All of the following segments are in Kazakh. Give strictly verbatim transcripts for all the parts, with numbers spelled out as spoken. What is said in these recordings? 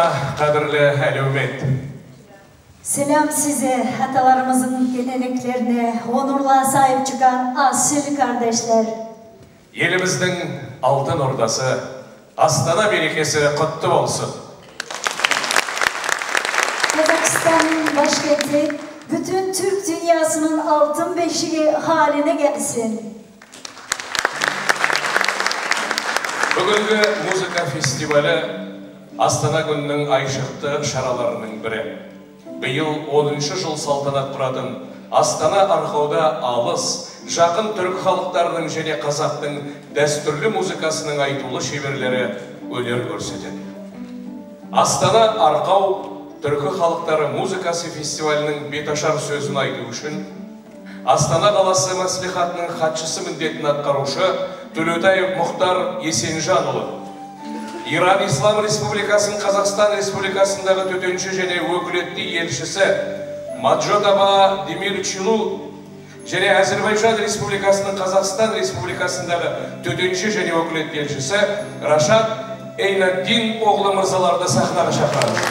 qadrli әлеумет. Selam size, atalarımızın geleneklerine onurla sahip çıkan asil kardeşler. Elimizдің алтын ордасы, Astana berekesi kutlu olsun. Kazakistan'ın başkenti bütün Türk dünyasının altın beşiği haline gelsin. Bugünkü müzik festivali Astana gününün ayşıqlı şaralarının biri. Быйыл онынчы жыл салтанат құратын Астана арқауда алыс, жақын түрік халықтарының және қазақтың дәстүрлі музыкасының айтулы шеберлері өнер көрсетеді. Астана арқау түркі халықтары музыкасы фестивалінің беташар сөзін айту үшін Астана қаласы мәслихатының хатшысы міндетін атқарушы Төлеутаев Мұхтар Есенжанұлы, Иран Ислам Республикасының Қазақстан Республикасындағы төтенше және өкілетті елшісі Маджотаба Демирчилу және Әзербайжан Республикасының Қазақстан Республикасындағы төтенше және өкілетті елшісі Рашад Эйнаддин оғлы мырзаларды сахнаға шақырамыз.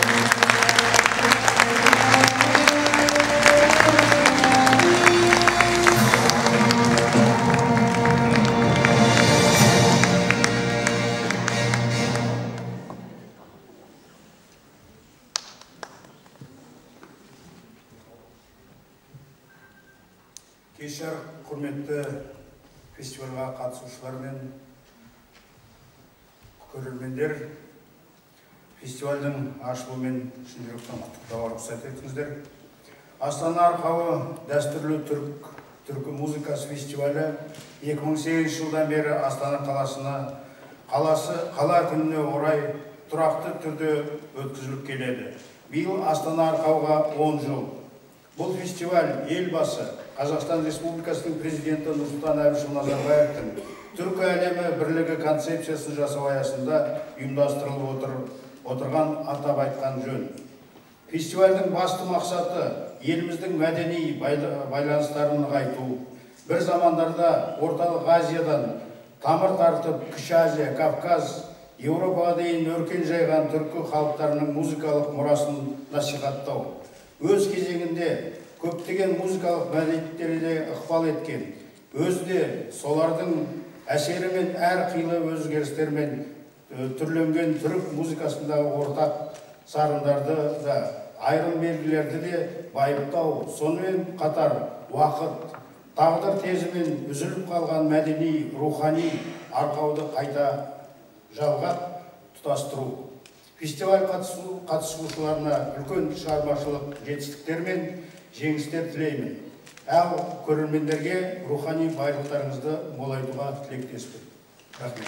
Кешір құрметті фестивальға қатысушылар мен көрермендер, фестивальдің ашылуымен шын жүректен құттықтауға рұқсат етіңіздер. Астана арқауы дәстүрлі түрк түркі музыкасы фестивалі екі мың сегізінші жылдан бері Астана қаласына қаласы қала күніне орай тұрақты түрде өткізіліп келеді. Биыл Астана арқауға он жыл. Бұл фестиваль елбасы Қазақстан Республикасының президенті Нұрсұлтан Әбішұлы Назарбаевтың түркі әлемі бірлігі концепциясын жасау аясында ұйымдастырылып отыр, отырған атап айтқан жөн. Фестивальдің басты мақсаты еліміздің мәдени байланыстарын нығайту. Бір замандарда Орталық Азиядан тамыр тартып Кіші Азия, Кавказ, Еуропаға дейін өркен жайған түркі халықтарының музыкалық мұрасын насихаттау. Өз кезегінде көптеген музыкалық мәдениеттерге ықпал еткен, өзде солардың әсерімен әр қилы өзгерістермен түрленген түрік музыкасындағы ортақ сарындарды да, айрым белгілерді де байыптау, сонымен қатар уақыт, тағдыр тезімен үзіліп қалған мәдени, рухани арқауды қайта жалғап тұтастыру. Фестиваль қатысушыларына үлкен шығармашылық жетістіктер мен жеңістер тілеймін. Әл көрермендерге рухани байлықтарыңызды молайтуға тілектеспін. Рахмет.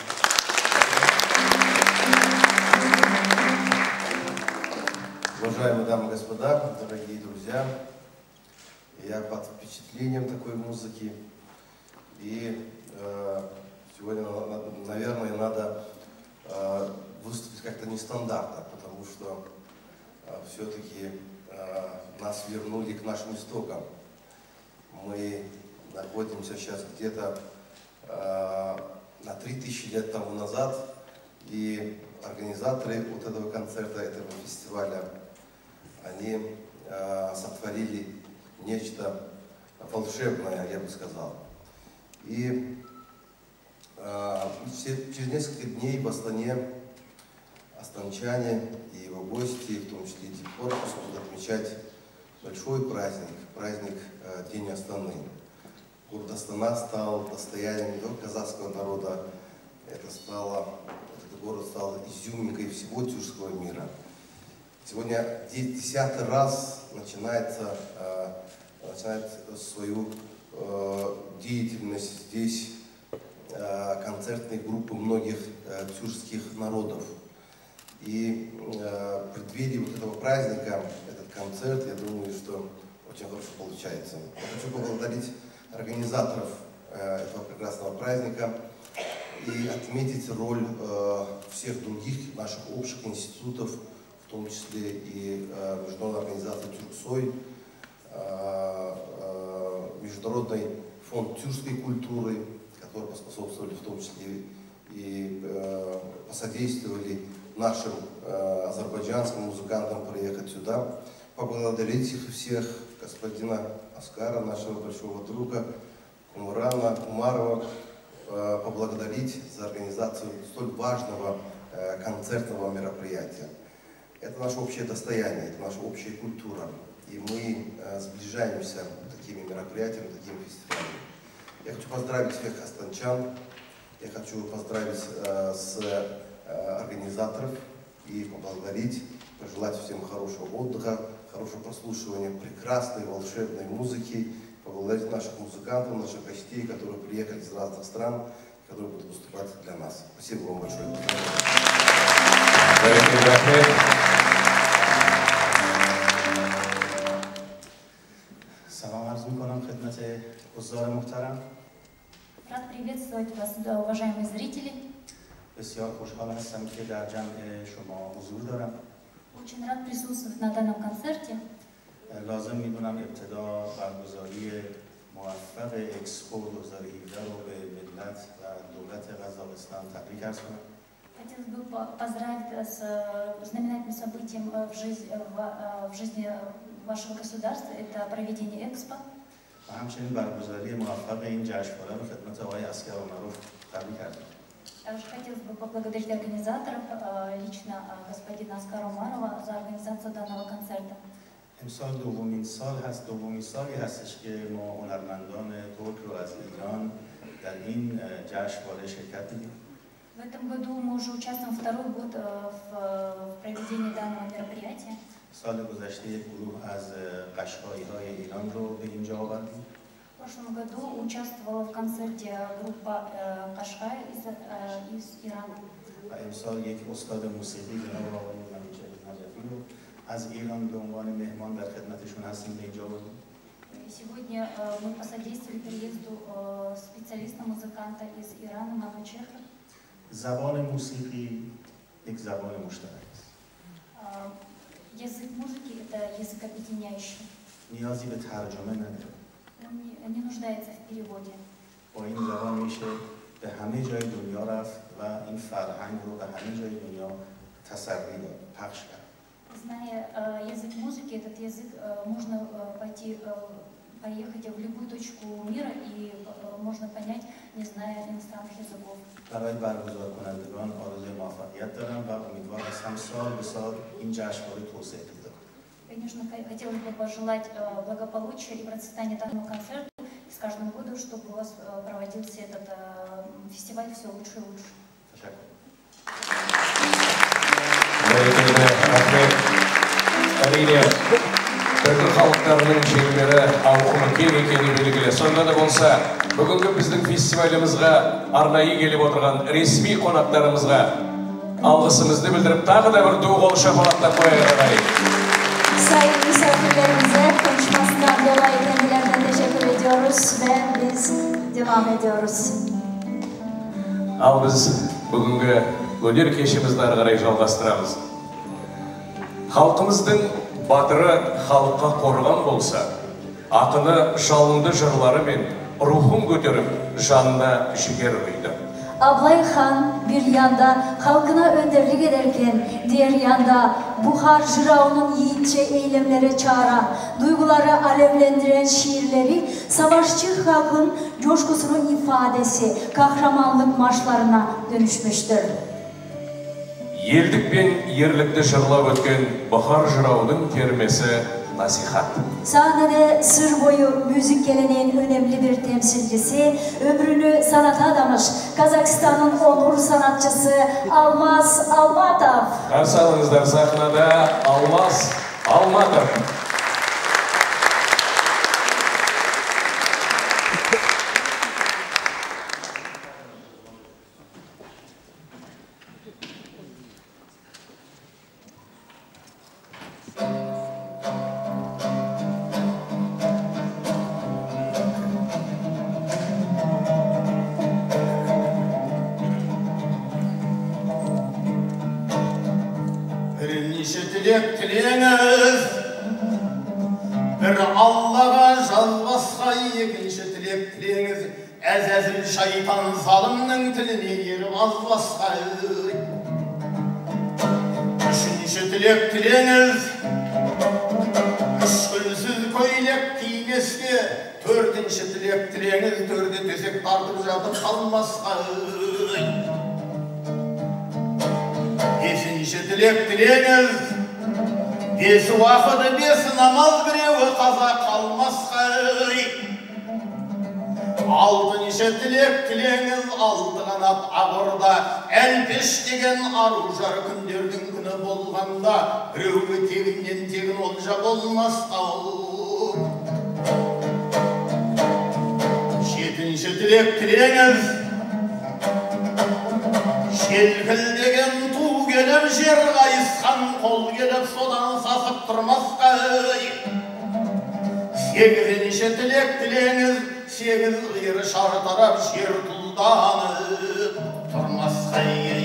Уважаемые дамы и господа, дорогие друзья, я под впечатлением такой музыки. И э, сегодня, наверное, надо э, выступить как-то нестандартно, потому что э, все-таки э, нас вернули к нашим истокам. Мы находимся сейчас где-то э, на три тысячи лет тому назад, и организаторы вот этого концерта, этого фестиваля, они э, сотворили нечто волшебное, я бы сказал. И э, через несколько дней в Астане астанчане и его гости, в том числе и корпус, будут отмечать большой праздник, праздник э, День Астаны. Город Астана стал достоянием не только казахского народа, это стало, этот город стал изюминкой всего тюркского мира. Сегодня десятый раз начинается, э, начинает свою э, деятельность здесь э, концертные группы многих э, тюркских народов. И э, в преддверии вот этого праздника, этот концерт, я думаю, что очень хорошо получается. Я хочу поблагодарить организаторов э, этого прекрасного праздника и отметить роль э, всех других наших общих институтов, в том числе и э, Международной организации Тюрксой, э, э, Международный фонд тюркской культуры, которые поспособствовали в том числе и э, посодействовали нашим э, азербайджанским музыкантам приехать сюда, поблагодарить их всех, господина Оскара, нашего большого друга, Кумурана, Умарова, э, поблагодарить за организацию столь важного э, концертного мероприятия. Это наше общее достояние, это наша общая культура, и мы э, сближаемся такими мероприятиями, такими фестивалями. Я хочу поздравить всех астанчан, я хочу поздравить э, с э, организаторов и поблагодарить, пожелать всем хорошего отдыха, хорошего прослушивания прекрасной, волшебной музыки, поблагодарить наших музыкантов, наших гостей, которые приехали из разных стран, которые будут выступать для нас. Спасибо вам большое. سلام عرض میکنم خدمت حضار محترم. Рад приветствовать вас, уважаемые зрители. بسیار خوشحال هستم که در جمع شما حضور دارم. Очень рад присутствовать на данном концерте. لازم میدونم ابتدا برگزاری موفق اکسپو دو هزار و هفده رو به ملت و دولت قزاقستان تبریک عرض کنم. Хотелось бы поздравить с знаменательным событием в жизни, в жизни вашего государства. Это проведение Экспо. و همچنین برگزاری موفق این جشنواره رو خدمت آقای اسکر عمرو تبریک عرض کنم. Также хотелось бы поблагодарить организаторов, лично господина Оскара Умарова, за организацию данного концерта. امسال دومین سال هست دومین سالی هستش که ما هنرمندان ترک رو از ایران در این جشنواره شرکت میدیم. В этом году мы уже участвуем второй год в проведении данного мероприятия. سال گذشته یک گروه از قشقایی‌های ایران رو به اینجا آوردیم. В прошлом году участвовала в концерте группа Кашкай из, из Ирана. و امسال یک استاد موسیقی جناب آقای منیچه نجفی رو از ایران به عنوان مهمان در خدمتشون هستیم به اینجا آوردیم. Сегодня мы посодействовали приезду специалиста-музыканта из Ирана, Манучеха. زبان موسیقی یک زبان مشترک است. Язык музыки – это язык объединяющий. نیازی به ترجمه نداره. Он не, не нуждается в переводе. با این زبان میشه به همه جای دنیا رفت و این فرهنگ رو به همه جای دنیا تسری داد، پخش کرد. Зная э, язык музыки, этот язык э, можно э, пойти, э, поехать в любую точку мира и э, можно понять, не зная иностранных языков. برای برگزار کنندگان آرزوی موفقیت دارم و امیدوار هستم سال به سال این جشنواره توسعه پیدا کنه. Конечно, хотелось бы пожелать э, благополучия и процветания данному концерту. И с каждым годом, чтобы у вас э, проводился этот э, фестиваль все лучше и лучше. Teşekkür. Әрине, түркі халықтарының шеңбері ауқымы кең екені белгілі. Сонда да болса, бүгінгі біздің фестивалімізге арнайы келіп отырған ресми қонақтарымызға алғысымызды білдіріп, тағы да бір ду қол шапалақтап қояйық. Sayın misafirlerimize konuşmasından dolayı kendilerine teşekkür ediyoruz ve biz devam ediyoruz. Ал біз бүгінгі өнер кешімізді ары қарай жалғастырамыз. Халқымыздың батыры халыққа қорған болса, ақыны жалынды жырлары мен рухын көтеріп, жанына жігер құйды. Ablay Han bir yanda halkına önderlik ederken diğer yanda Buhar Jırao'nun yiğitçe eylemlere çağıran, duyguları alevlendiren şiirleri savaşçı halkın coşkusunun ifadesi, kahramanlık marşlarına dönüşmüştür. Елдік пен ерлікті жырлап өткен Бұхар жыраудың термесі насихат. Sahnede sır boyu müzik geleneğin önemli bir temsilcisi, ömrünü sanata adamış Kazakistan'ın onur sanatçısı Almaz Almatov. Қарсы алыңыздар, сахнада Алмаз Алматов. Tilek tileniz bir Allah'a жалбасқа екінші тілек тілеңіз әзәзіл шайтан залымның тіліне еріп азбасқа tilek tilеңіз, Үшкілсіз көйлек киінеске, Төртінші тілек тілеңіз, Төрде тесек тартып жатып қалмасқа. Бесінші тілек тілеңіз, Бес уақыты бес намаз біреуі қаза қалмасқа. Алтыншы тілек тілеңіз, Алты қанат ағырда, Әлпеш деген ару-жар күндердің күні болғанда, Біреуі тегіннен тегін олжа болмасқа. Жетінші тілек тілеңіз, Желкілдеген ту келіп, жер қайысқан қол келіп, содан сасып тұрмасқа. Сегізінші тілек тілеңіз, Сегіз ғиыр шартарап, жер тұлданып тұрмасқа.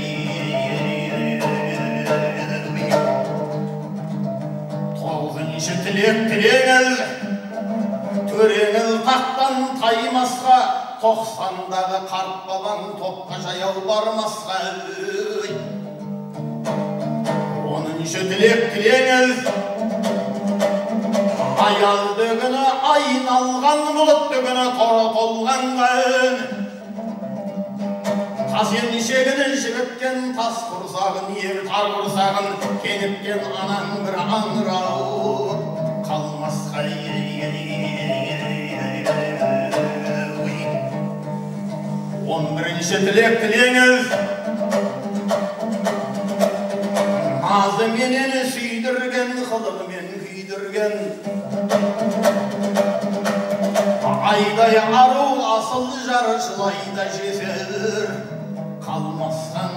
Тоғызыншы тілек тілеңіз, Төреңіз тақтан таймасқа, Тоқсандағы қарт бабаң топқа жаяу бармасқа. Оныншы тілек тілеңіз, Аязды күні айналған, Бұлытты күні торы толғанға. Тас емшегін жібіткен, Тас құрсағын, ер тар құрсағын, Кеніпкен анаң бір аңырау қалмасқа. Он бірінші тілек тілеңіз, Назы менен сүйдірген, Қылығымен күйдірген, Айдай ару асыл жары жылайда жесір қалмасқан.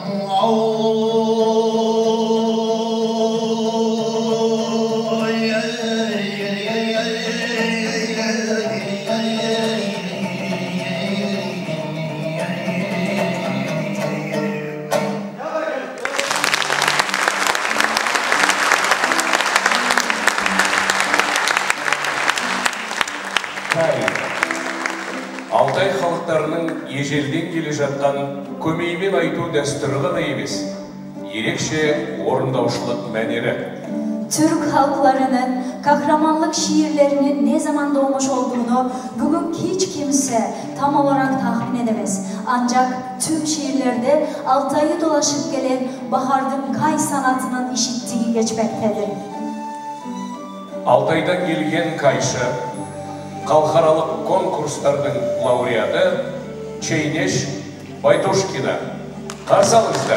Алтай халықтарының ежелден келе жатқан көмеймен айту дәстүрі ғана емес, ерекше орындаушылық мәнері. Türk halklarının kahramanlık şiirlerinin ne zaman doğmuş olduğunu bugün hiç kimse tam olarak tahmin edemez. Ancak tüm şiirlerde Altay'ı dolaşıp gelen Bahardın Kay sanatının işittiği geçmektedir. Алтайдан келген кайшы, халықаралық конкурстардың лауреаты Чейнеш Байтошкина. Қарсы алыңыздар.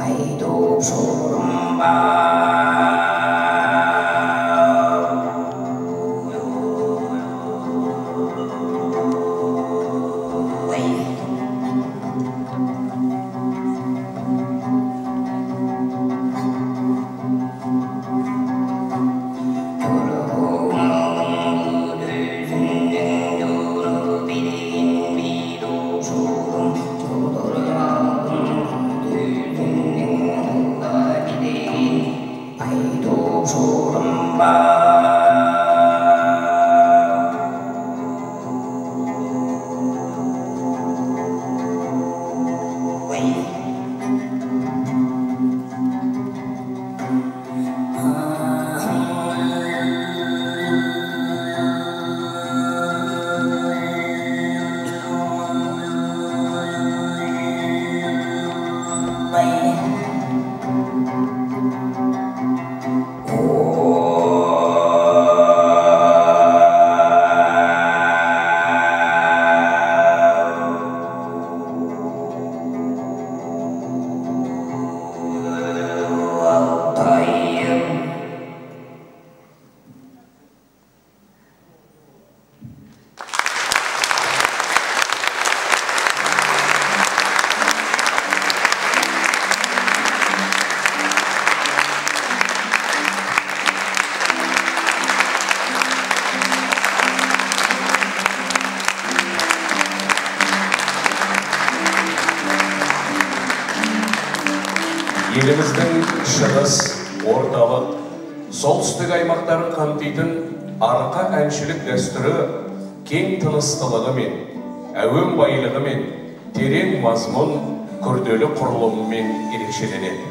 Еліміздің шығыс, орталық, солтүстік аймақтарын қамтитын арқа әншілік дәстүрі кең тыныстылығымен, әуен байлығымен, терең мазмұн, күрделі құрылымымен ерекшеленеді.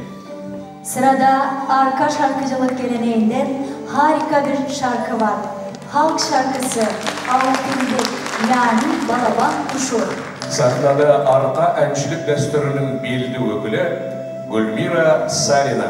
Sırada arka şarkıcılık geleneğinden harika bir şarkı var. Halk şarkısı Altınbek yani Balaban Kuşu. Sahnada arka әншілік дәстүрінің белді өкілі Гүлмира Сарина.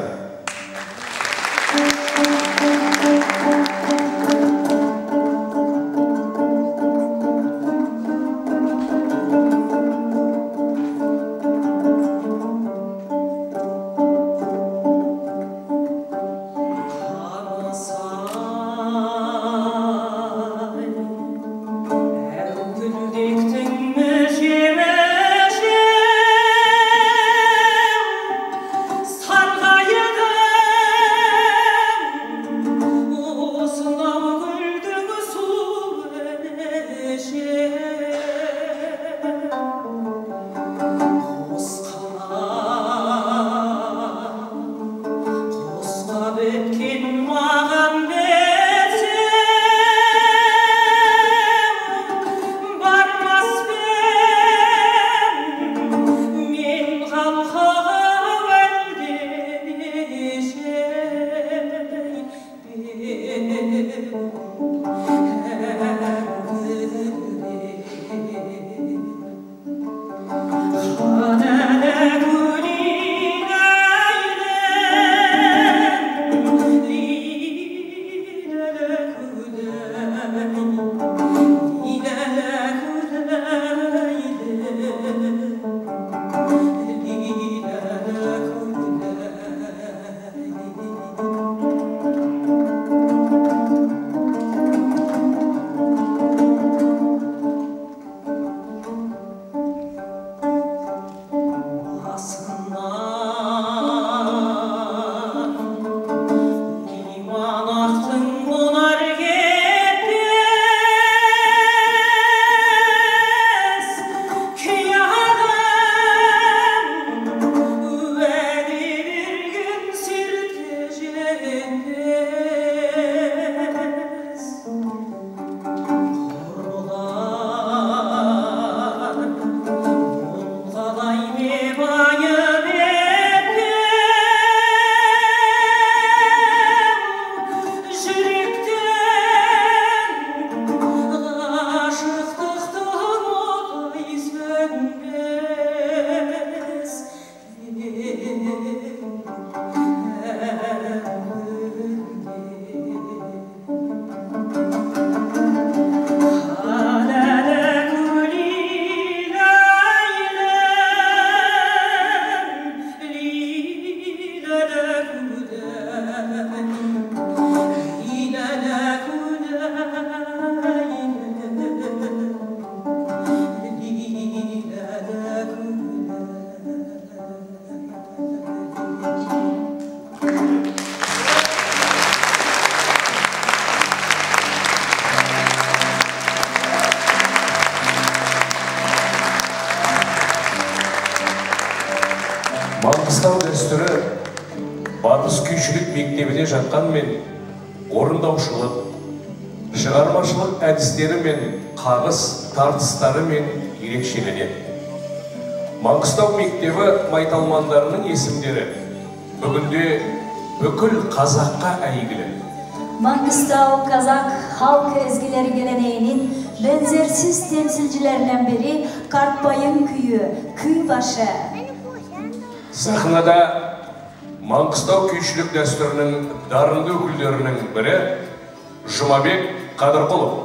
Маңғыстау дәстүрі батыс күйшілік мектебіне жатқанмен орындаушылық, шығармашылық әдістері мен қағыс тартыстарымен ерекшеленеді. Маңғыстау мектебі майталмандарының есімдері бүгінде бүкіл қазаққа әйгілі. Mangistau Kazak halk ezgileri geleneğinin benzersiz temsilcilerinden biri Kartbayın Köyü, Köybaşı. Сахнада Маңғыстау күйшілік дәстүрінің дарынды өкілдерінің бірі Жұмабек Қадырқұлов.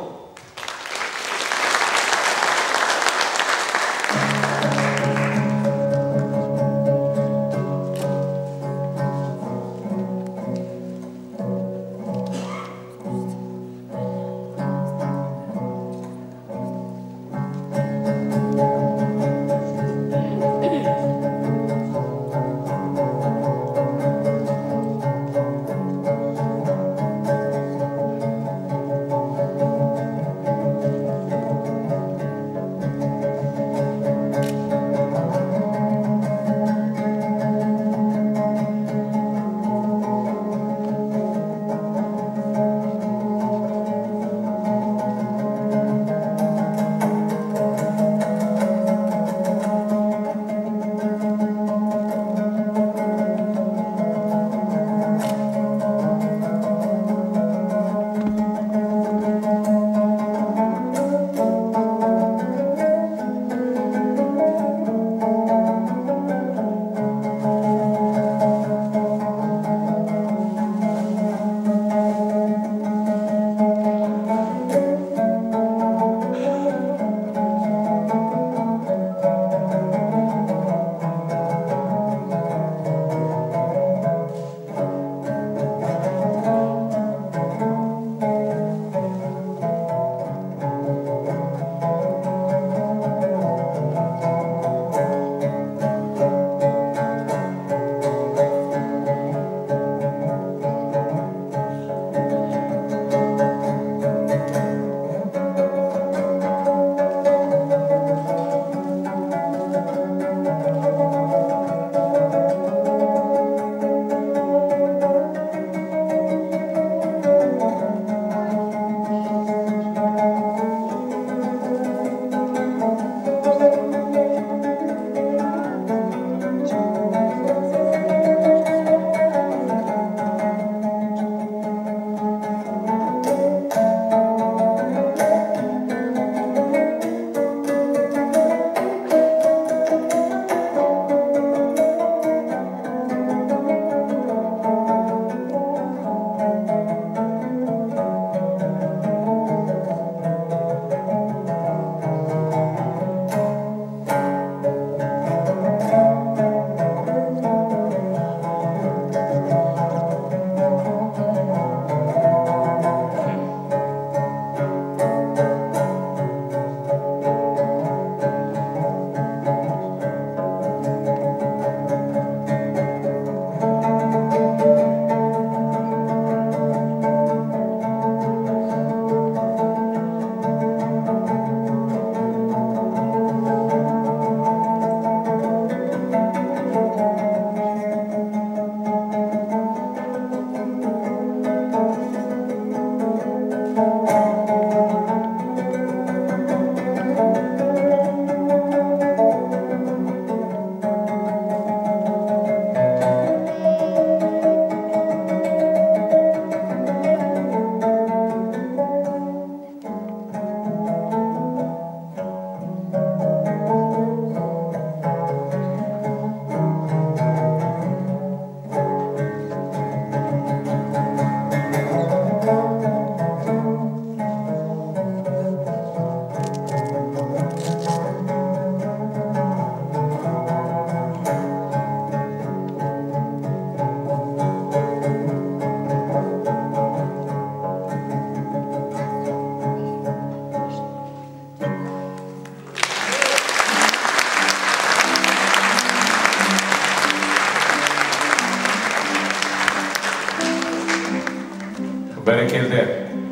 Бәрекелді.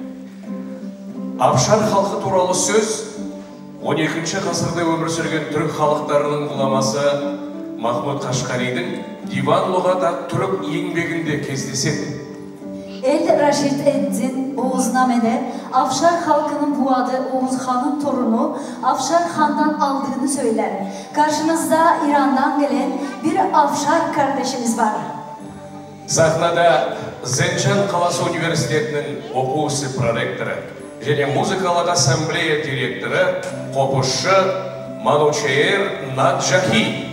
Абшар халқы туралы сөз он екінші ғасырда өмір сүрген түрік халықтарының ғұламасы Mahmud Qashqariyning Divan Lug'at Turk еңбегінде кездеседі. El Raşid Eddin Oğuzname'de Afşar halkının bu adı Oğuz Han'ın torunu Afşar Han'dan aldığını söyler. Karşınızda İran'dan gelen bir Afşar kardeşimiz var. Sahnada Zencan Қаласы Üniversiteti'nin оқу ісі проректоры және музыкалық ассамблея директоры қобызшы Манучейр Наджахи.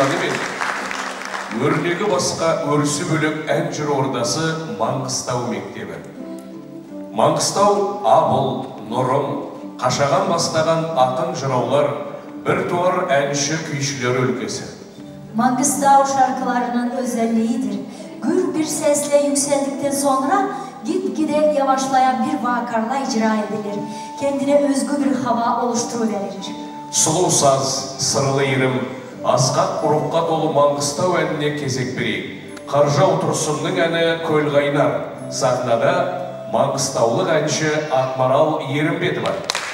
мен. Өрнегі басқа өрісі бөлек ән жыр ордасы Маңғыстау мектебі. Маңғыстау Абыл, Нұрым, Қашаған бастаған ақын жыраулар, bir tuvar әнші kuyçiler ülkesi. Mangistau şarkılarının özelliğidir. Gür bir sesle yükseldikten sonra gitgide yavaşlayan bir vakarla icra edilir. Kendine özgü bir hava oluşturuverir. Sulu saz, sırlı irim, asqaq urukqa dolu Mangistau әніне кезек берейік. Қаржау Тұрсынның әні Көл қайнар. Сахнада Маңғыстаулық әнші Ақмарал Ерімбетова.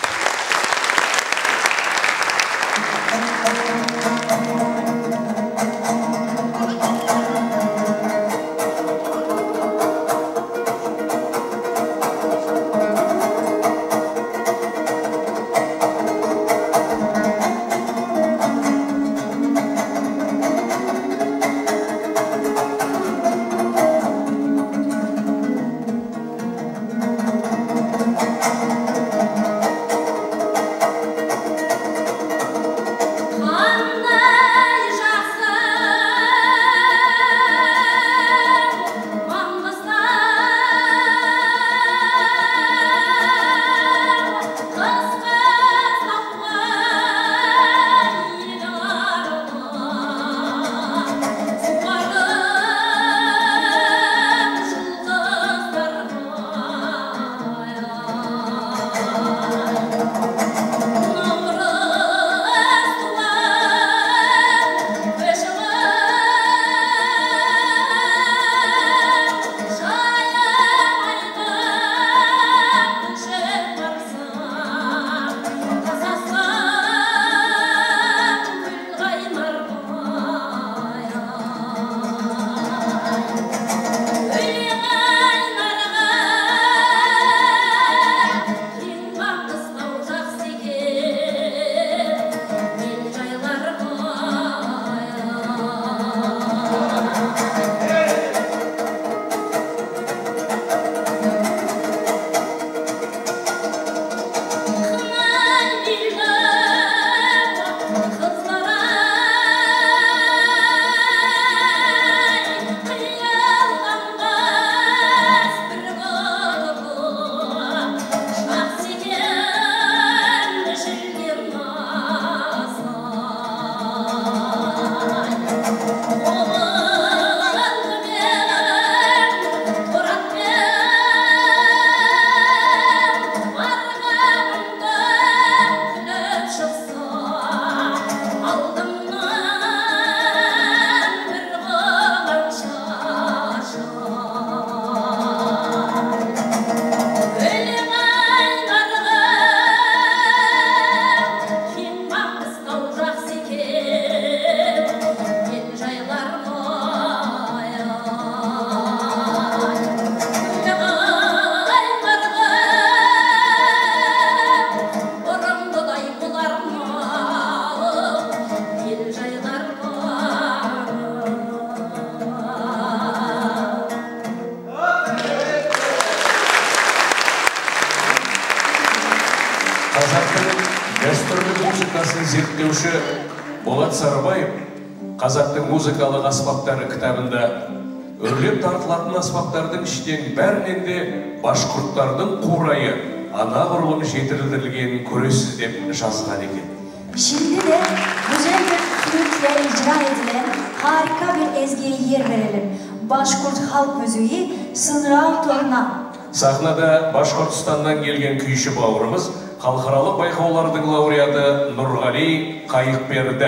зерттеуші Болат Сарыбаев қазақтың музыкалық аспаптары кітабында өрлеп тартылатын аспаптардың іштен бәрінен де башқұрттардың қурайы анағұрлым жетілдірілгенін көресіз деп жазған екен. Şimdi de güzel bir flütle icra edilen harika bir ezgiye yer verelim. Başkurt halk müziği Sınral Torna. Сахнада Башқұртстаннан келген күйші бауырымыз халықаралық байқаулардың лауреаты Нұрғали Қайықберді.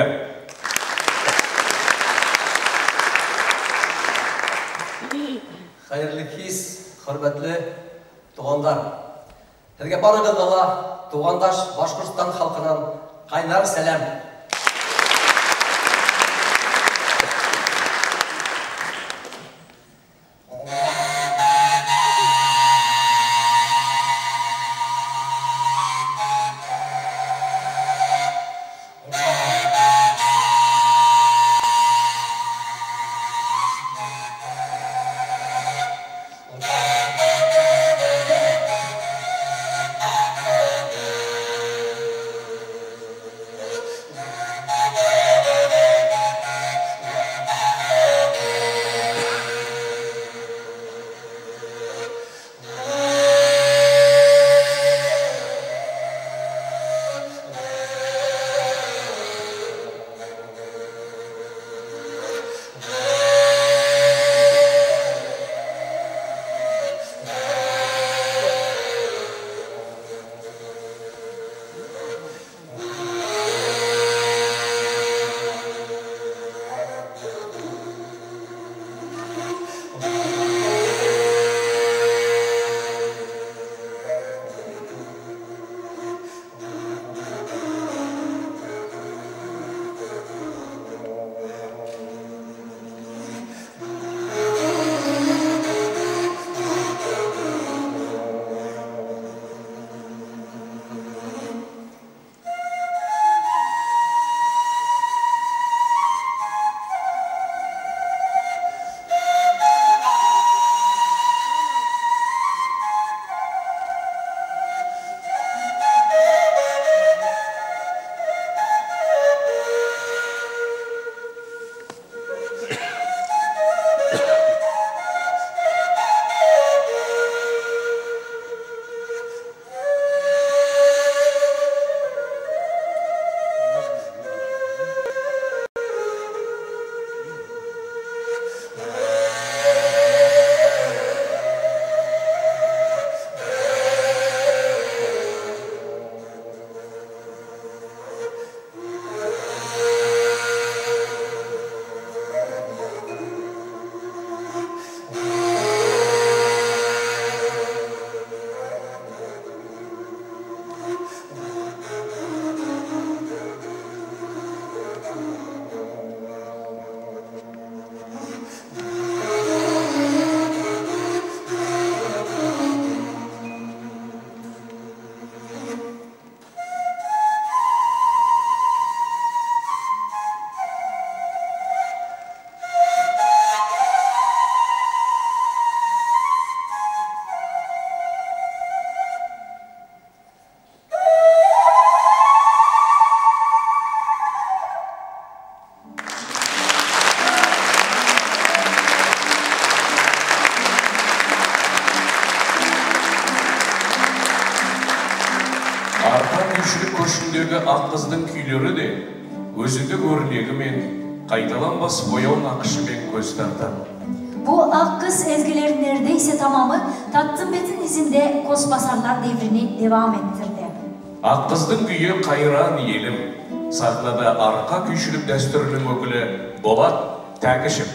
Хайырлы кез, хөрмәтле туғандар. Һәргә барыгызга туғандаш Башқұртстан халқынан қайнар сәлем. içindeki ak kızın küyleri de özünde örneğimen kaytalanbas boyağı nakışымен göz tartar. Bu ak kız ezgilerin neredeyse tamamı Tattım Bet'in izinde Kosbasarlar devrini devam ettirdi. Ak kızın küyü kayran yelim, sakladı arka küçülük destürünün ökülü Bolat Täkişev.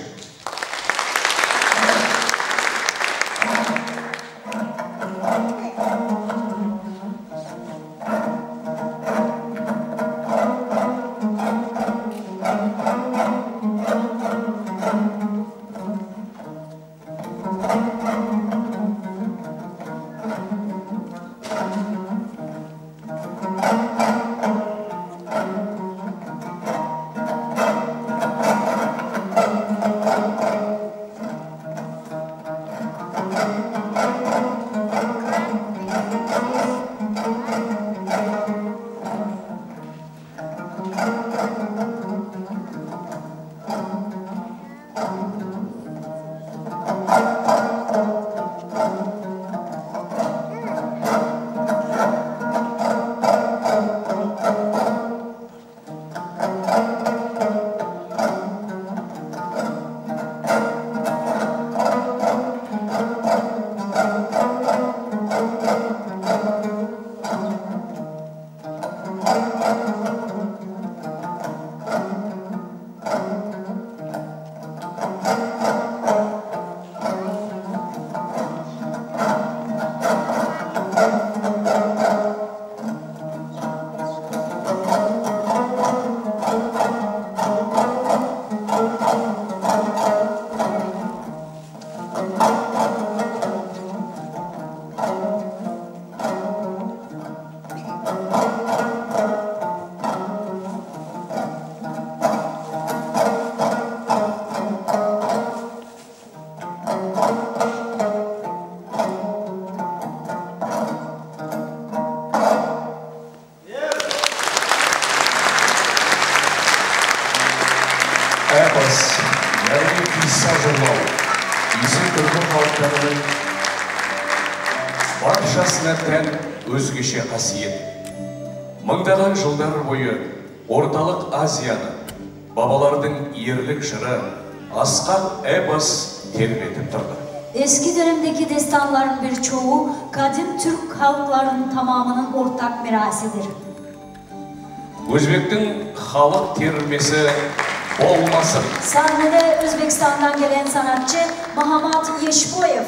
Өзгеше қасиет. Мыңдаған жылдар бойы орталық Азияны бабалардың ерлік жыры asqaq эпос terletip тұрды. Eski dönemdeki destanların birçoğu kadim Türk halklarının tamamının ortak mirasıdır. Özbek'tin halk termesi olmasın. Sahnede Özbekistan'dan gelen sanatçı Mahamat Yeşboyev.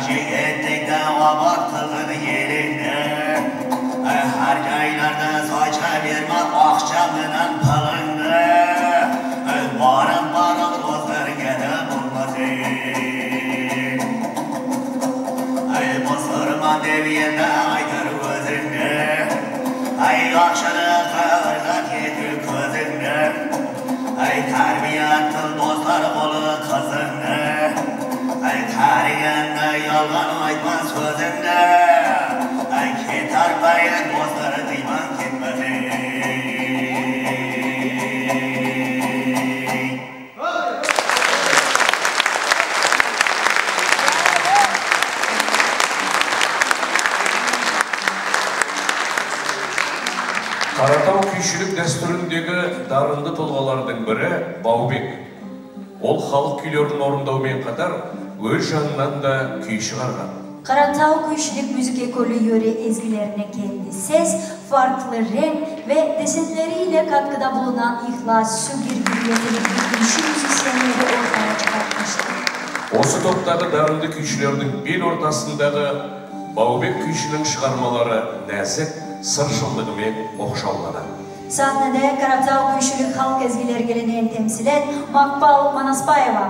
ettik de o baktığın yerine her yaylarda saça verme akşamından pılını varım varım dostlar gene bulmadı Musurman deviyende aydır gözünü Ay akşana kağırdan yedir közünü Ay terbiyatlı dostlar kolu kızını Ay tarihinde yalan aytma sözünü Ay ketar bayan dostları duyman gitmedi Karatau kүйшілік дәстүріндегі дарынды тұлғалардың бірі Баубек. Ол халық күйлерін орындаумен қатар өз жанынан да күй шығарған. Karatau Kuyuşluk Müzik Ekolü yöre ezgilerine kendi ses, farklı renk ve desenleriyle katkıda bulunan İhlas Sügir gibi yetenekli kuyuşu müzisyenleri ortaya çıkartmıştır. Осы топтағы дарынды күйшілердің бел ортасындағы Баубек күйшінің шығармалары нәзік, sırşıllığı okşallanan. Sahnede Karatau Kuyuşluk halk ezgileri geleneğini temsil et Makbal Manasbayeva.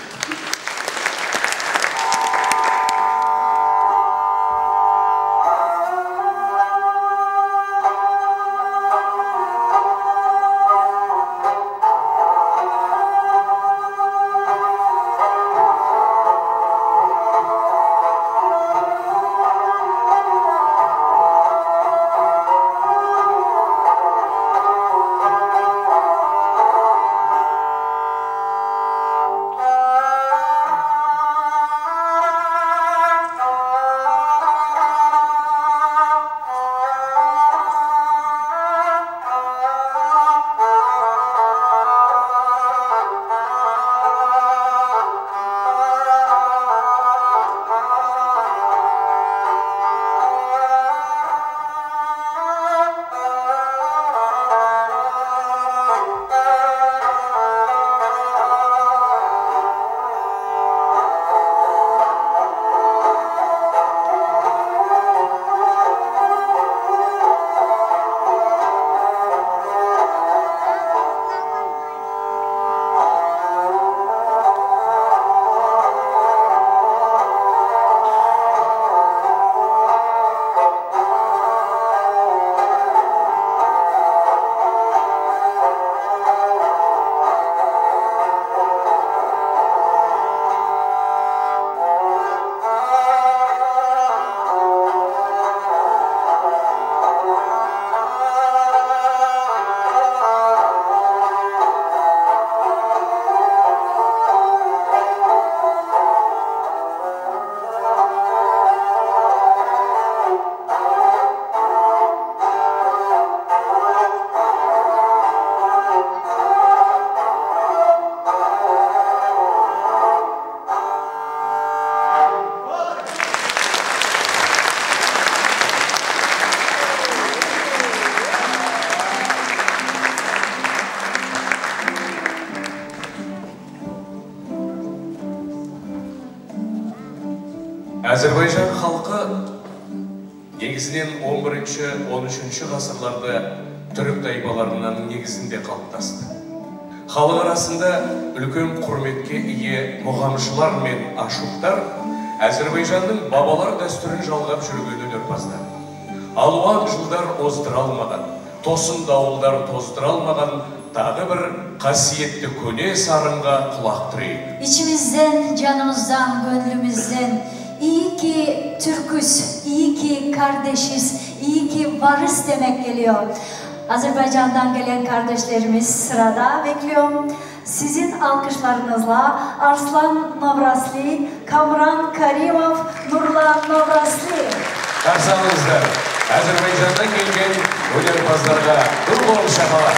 Azerbaycan halkı негізінен он бірінші он үшінші ғасырларда түрік тайпаларының негізінде қалыптасты. Халық арасында үлкен құрметке ие мұғамшылар мен ашуқтар Azerbaycanның бабалар дәстүрін жалғап жүрген өнерпаздар. Алуан жылдар оздыра алмаған, тосын дауылдар тоздыра алмаған тағы bir қасиетті көне сарынға құлақ түрейік. İçimizden, canımızdan, gönlümüzden iyi ki Türküz, iyi ki kardeşiz, iyi ki varız demek geliyor. Azerbaycan'dan gelen kardeşlerimiz sırada bekliyorum. Sizin alkışlarınızla Arslan Novrasli, Kamran Karimov, Nurlan Novrasli. Karşınızda Azerbaycan'dan gelgen өнерпаздарға dur şafalar.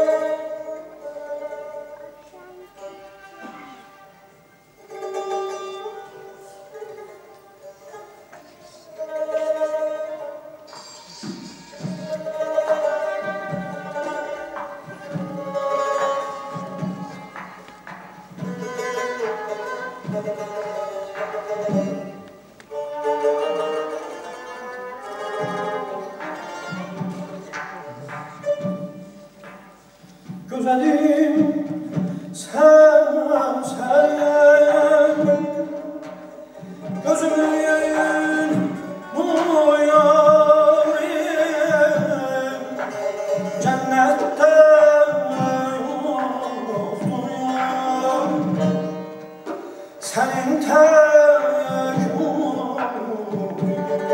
Güzelim sen sen gözümün bu yarim cennette yoktur ya senin tek umurum.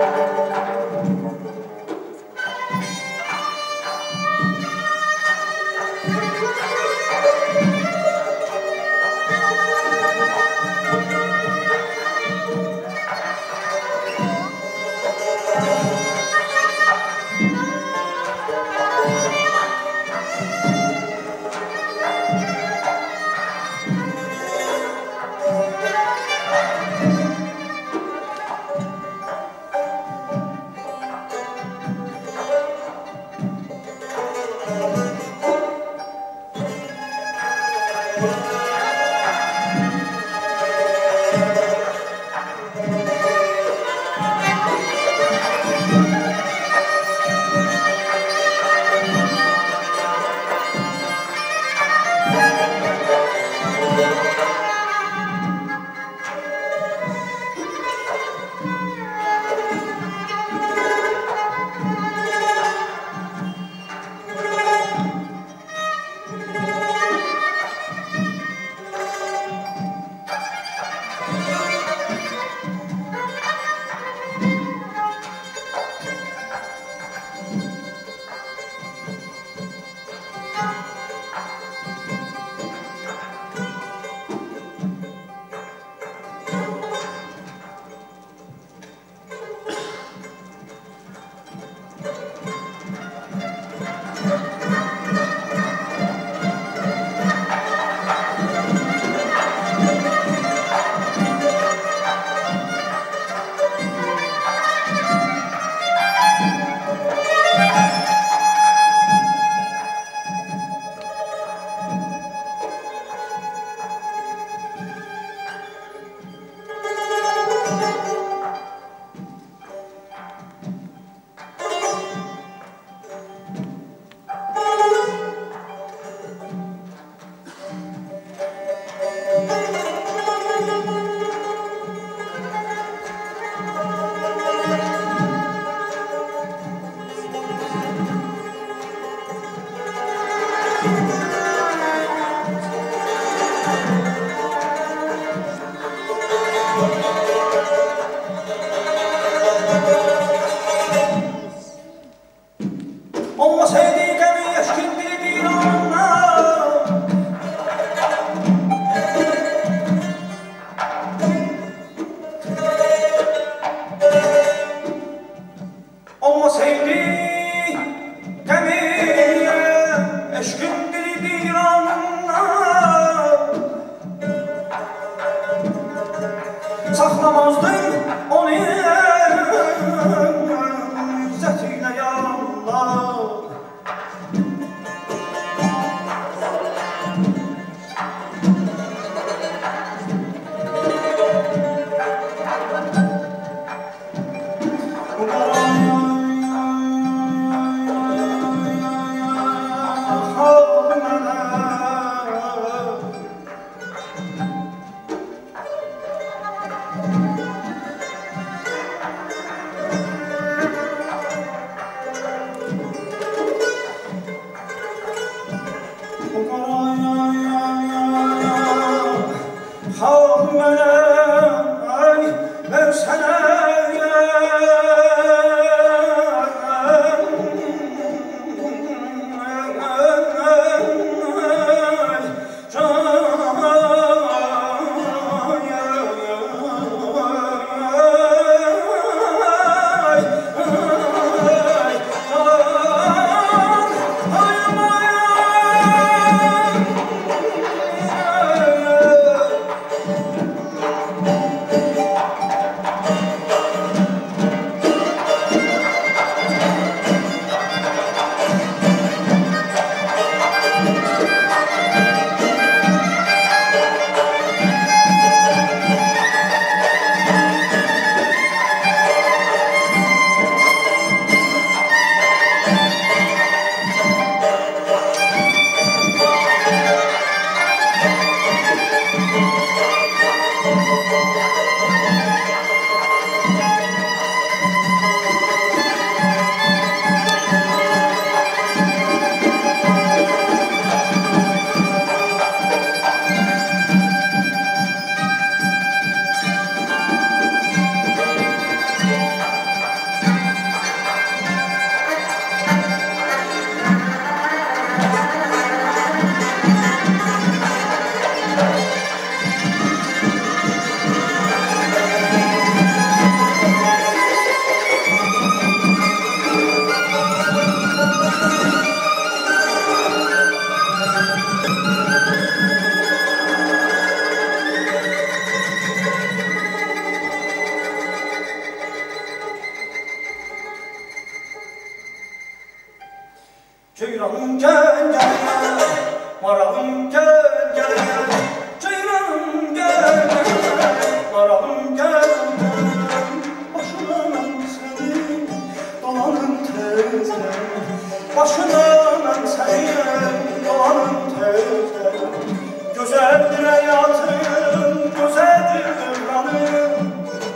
Saklamazdım onu izzetiyle ya Allah. Ceyranım gel gel, maralım gel gel. Ceyranım gel gel, maralım gel gel. Başına ben senin dolanım tezden. Başına ben senin dolanım tezden. Güzeldir hayatım, güzeldir dövranım.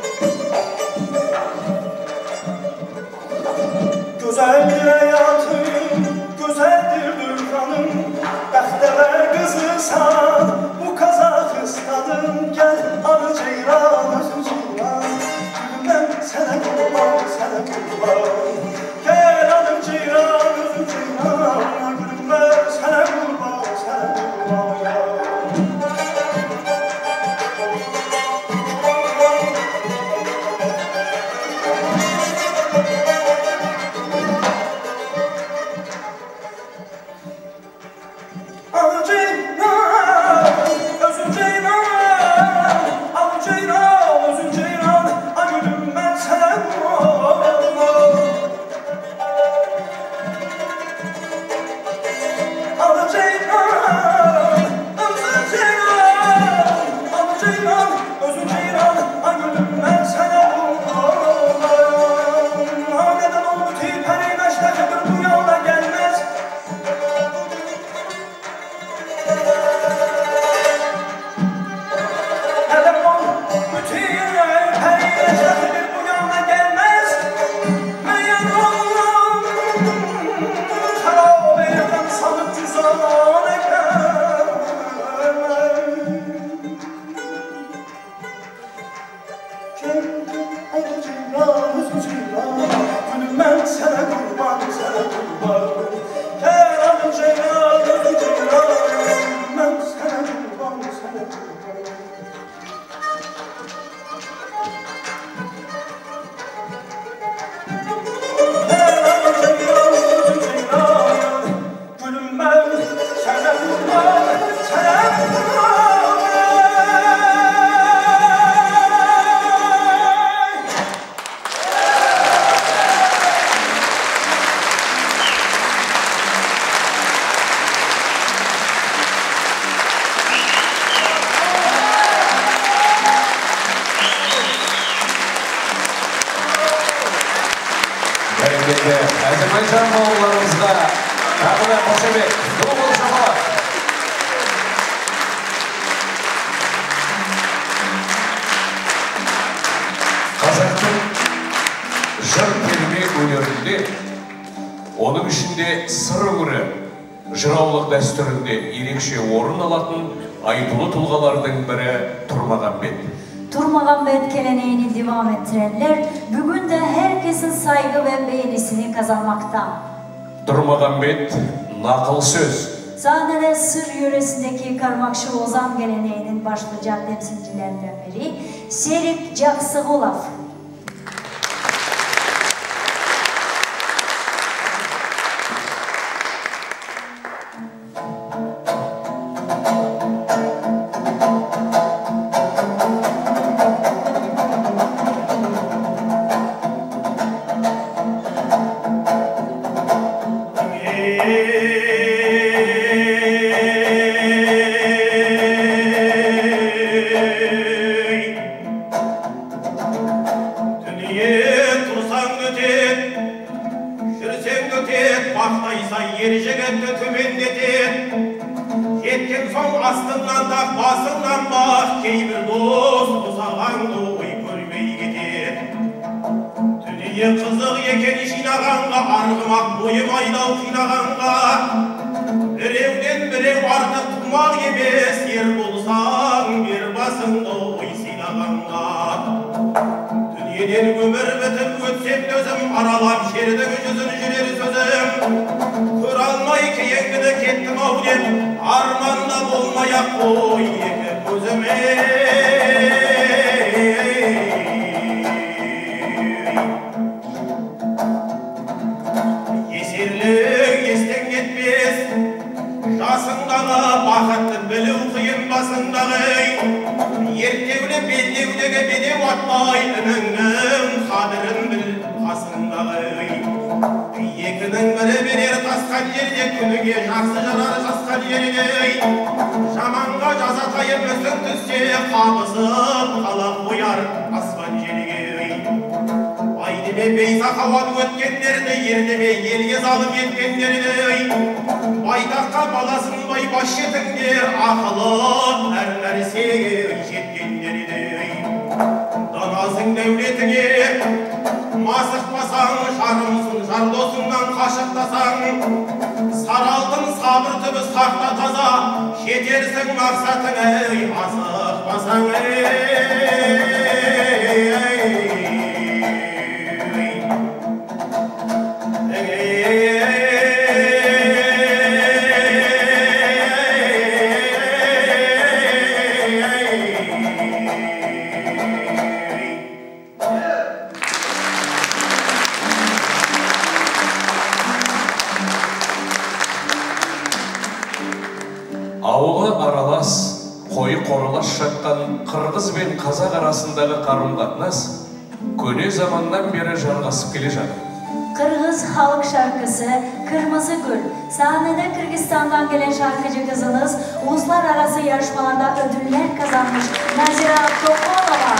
Güzeldir hayatım, güzeldir dövranım. Bəxtəvər qızısan, bu Kazakistanın. Gel arı ceyran, özüm ceyran. Gülüm ben sənə qurban, sənə qurban. Gel arı ceyran, özüm ceyran. Gülüm ben sənə qurban, sənə qurban. Azerbaycan oğullarımızda Kadına Koşebek, Doğul Şafak. Қазақтың жыр терме өнерінде, оның ішінде сыр өңірі жыраулық дәстүрінде ерекше орын алатын айтулы тұлғалардың бірі Turmagambet. Turmagambet geleneğini devam ettirenler bugün de herkesin saygı ve beğenisini kazanmakta. Turmagambet nakıl söz. Sahnede Sır yöresindeki Karmakşı Ozan geleneğinin başlıca temsilcilerinden biri Serik Caksıgulov. Yekinin biri birer taskan yerine күніге жақсы жарар жасқан жерге жаманға жазатайып өзің түссе қабысып қала қояр аспан жерге ай деме бейсақауат өткендерді ердеме елге залым еткендерді байтаққа баласын байбаш жетіңдер ақылып әр нәрсеге жеткендерді данасың дәулетіңе масықпасаң жарымсың жар досыңнан қашықтасаң сары алтын сабыр түбі сақта таза жетерсің мақсатыңа асықпасаң Ауылы аралас, қойы қоралас жатқан қырғыз бен қазақ арасындағы қарым-қатынас көне заманнан бері жалғасып келе жатыр. Kırgız halk şarkısı Kırmızı Gül. Sahnede Kırgızistan'dan gelen şarkıcı kızınız uluslararası yarışmalarda ödüller kazanmış Nazira Tokolova.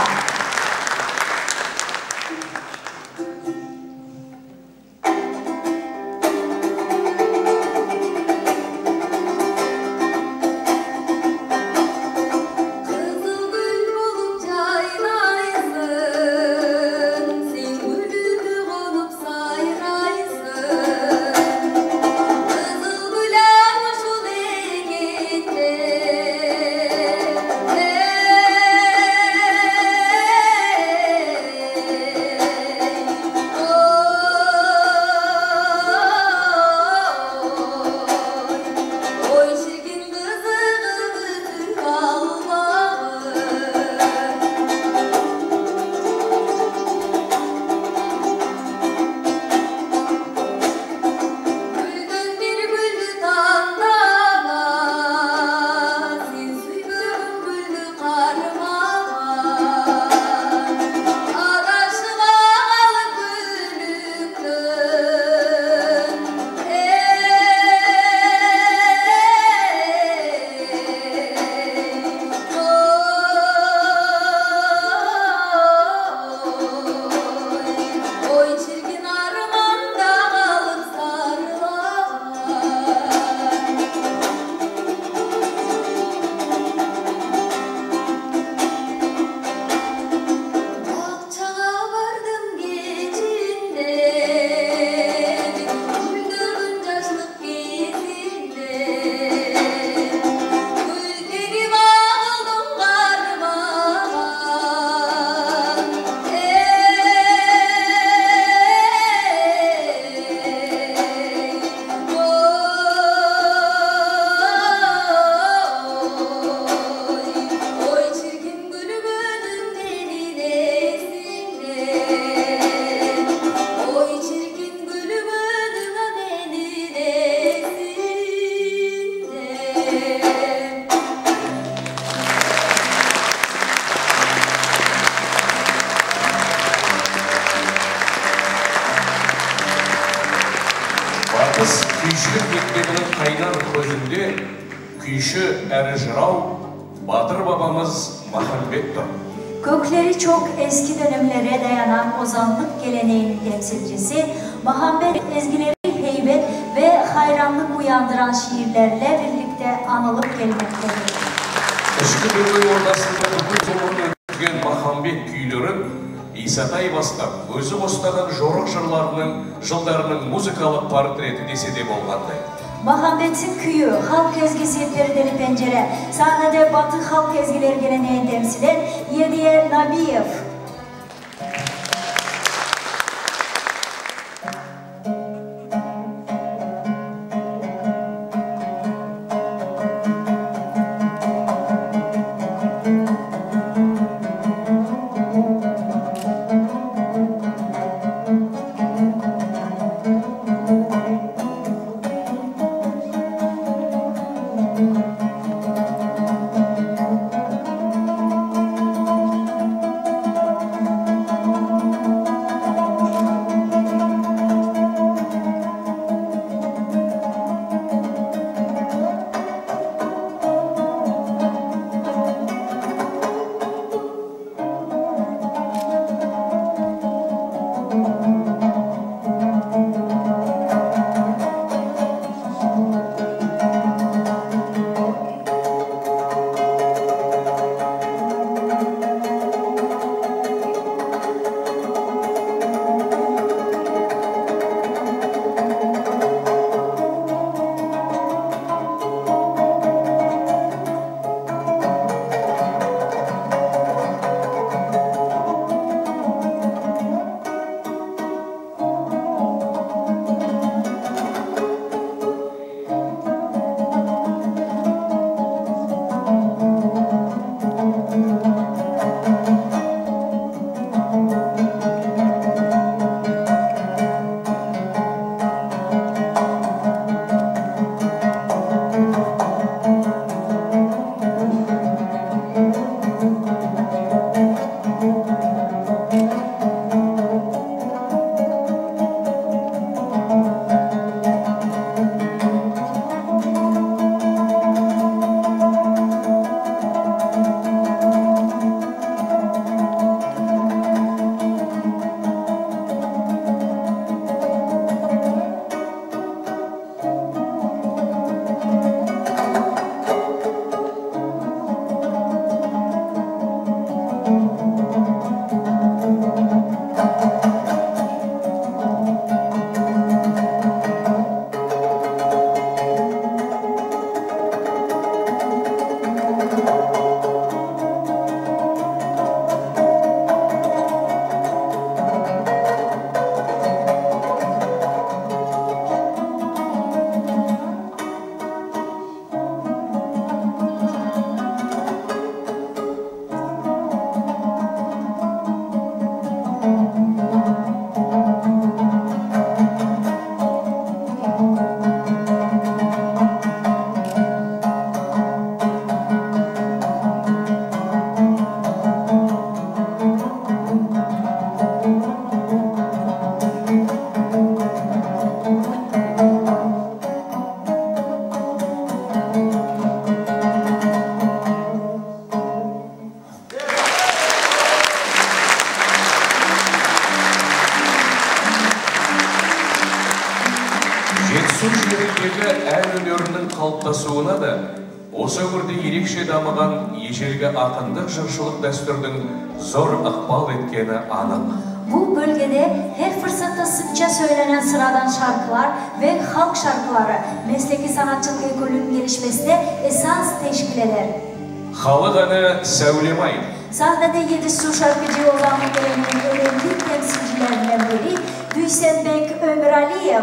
Kүйшілік мектебінің қайнар көзінде kүйші әрі жырау Батыр babamız Mahambet тұр. Kökleri çok eski dönemlere dayanan ozanlık geleneğinin temsilcisi, Mahambet ezgileri heybet ve hayranlık uyandıran şiirlerle birlikte anılıp gelmektedir. Ішкі дүние ордасында бүкіл ғұмырын өткізген Mahambet күйлерін Исатай бастап, өзі қостаған жорық жырларының жылдарының музыкалық портреті десе де болғандай. Mahambet'in küyü, halk ezgisi Perdeli Pencere, sahnede Batı halk ezgileri geleneğini temsilen Yediye Nabiyev. Aksu şehrindегі ән өнерінің қалыптасуына да осы өңірде ерекше дамыған ежелгі ақындық жыршылық дәстүрдің zor ықпал etkeni anık. Bu bölgede her fırsatta sıkça söylenen sıradan şarkılar ve halk şarkıları mesleki sanatçılık ekolünün gelişmesine esas teşkil eder. Халық әні Сәулемай. Sahnede yedi su şarkıcı olan geleneğin önemli temsilcilerinden biri Duysenbek Ömraliyev.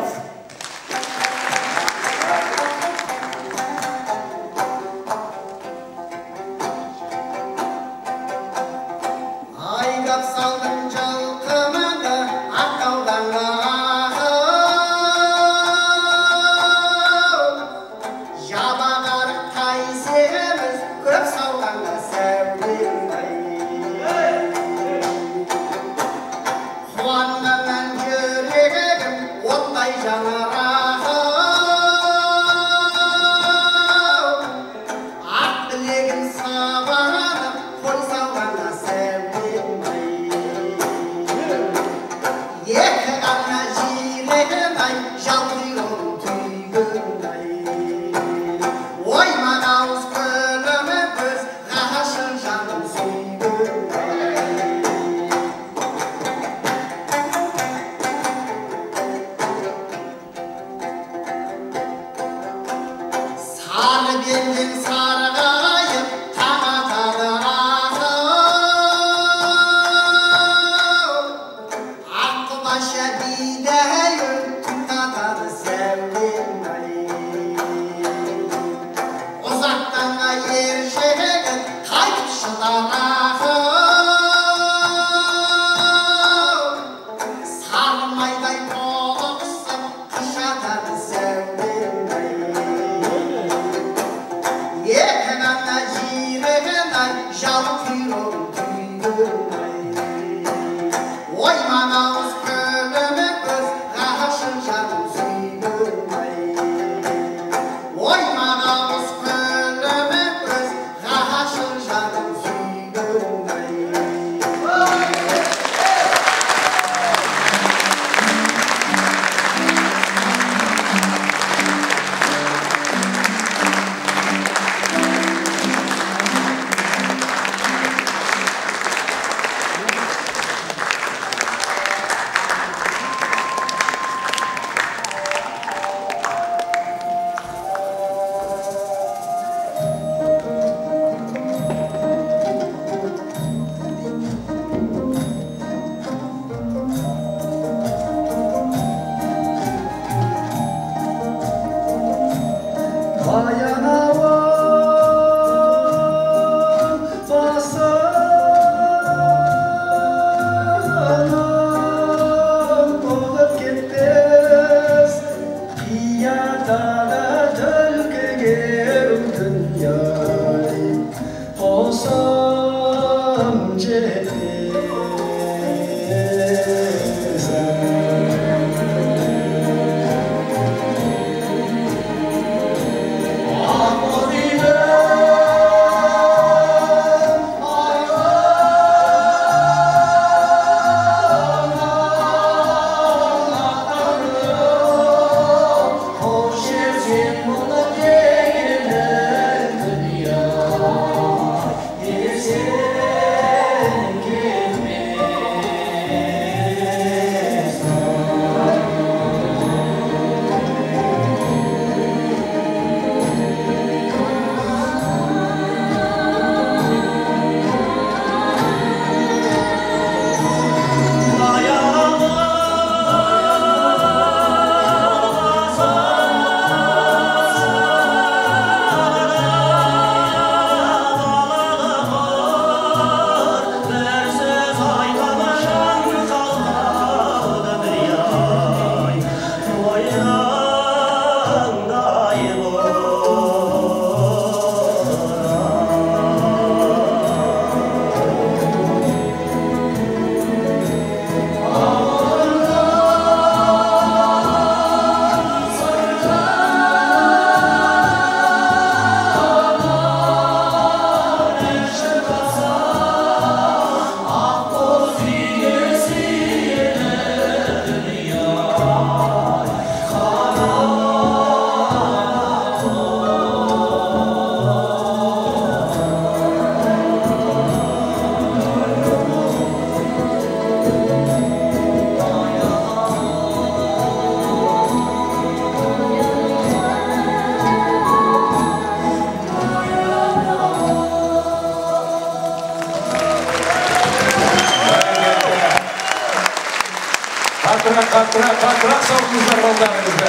Katrak, katrak, katrak soğumuzlar ballarınızda.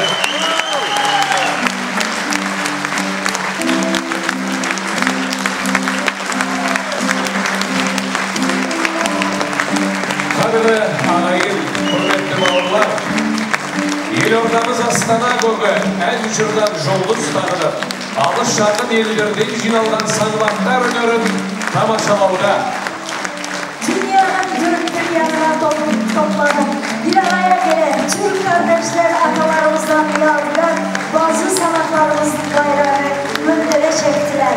Kadirli ağayın, hürmetli bağırlar. Елордамыз Астана көгі ән жырдан жолды ұстағынып, алыс жақын елдерден жиналған саңлақтар өнерін тамашалауда. Dünyanın dört bir yanına toplanıp bir araya gelen Türk kardeşler atalarımızdan yağdılar, bazı sanatlarımızın bayrağını göndere çektiler.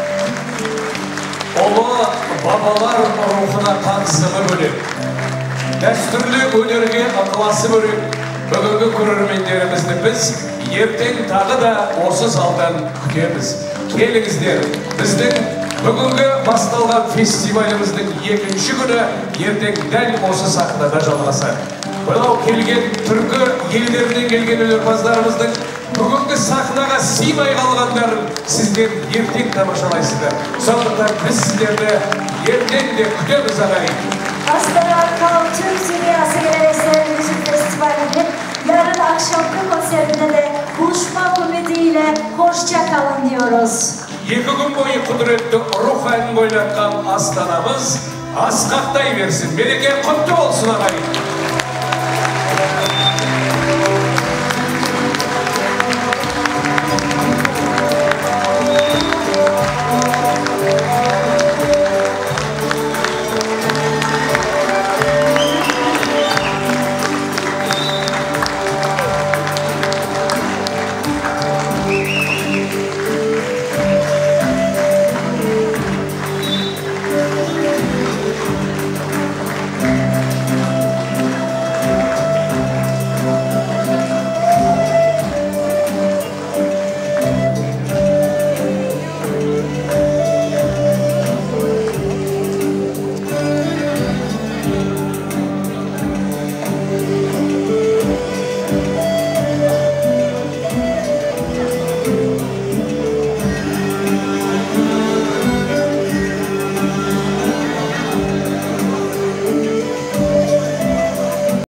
Olu babalar ruhuna tanısımı bölüp, dәстүрлі өнерге ықыласы бөліп, бүгінгі көрермендерімізді біз ертең тағы да осы залдан күтеміз. Келіңіздер, біздің бүгінгі басталған фестиваліміздің екінші күні ертең дәл осы сахнада жалғасады. Мынау келген түркі елдерінен келген өнерпаздарымыздың бүгінгі сахнаға сыймай қалғандарын сіздер ертең тамашалайсыздар. Сондықтан біз сіздерді ертең де күтеміз ағайын. Astana Kal Türk Dünyası Geleneksel Müzik Festivali'nin yarın akşamki konserinde de buluşmak ümidiyle hoşça kalın diyoruz. Екі күн бойы құдіретті рух әнін бойлатқан Астанамыз асқақтай берсін. Береке құтты болсын ағайын.